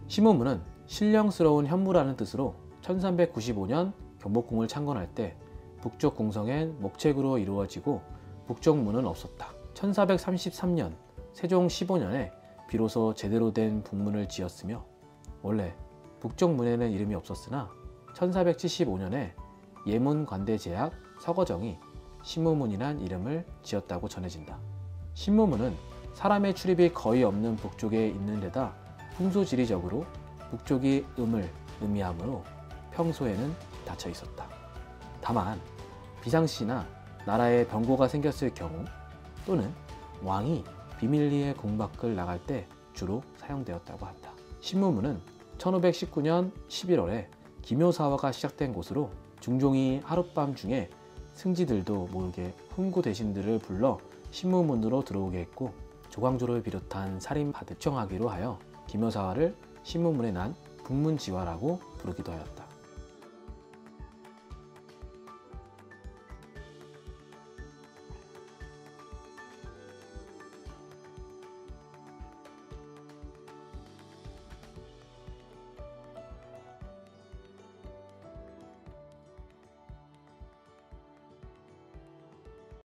신무문은 신령스러운 현무라는 뜻으로 1395년 경복궁을 창건할 때 북쪽 궁성엔 목책으로 이루어지고 북쪽문은 없었다. 1433년 세종 15년에 비로소 제대로 된 북문을 지었으며 원래 북쪽문에는 이름이 없었으나 1475년에 예문관대제약 서거정이 신무문이란 이름을 지었다고 전해진다. 신무문은 사람의 출입이 거의 없는 북쪽에 있는 데다 풍수지리적으로 북쪽이 음을 의미하므로 평소에는 닫혀 있었다. 다만 비상시나 나라에 병고가 생겼을 경우 또는 왕이 비밀리에 궁밖을 나갈 때 주로 사용되었다고 한다. 신무문은 1519년 11월에 기묘사화가 시작된 곳으로 중종이 하룻밤 중에 승지들도 모르게 훈구 대신들을 불러 신무문으로 들어오게 했고 조광조를 비롯한 살인받을 정하기로 하여 기묘사화를 신무문에 난 북문지화라고 부르기도 하였다.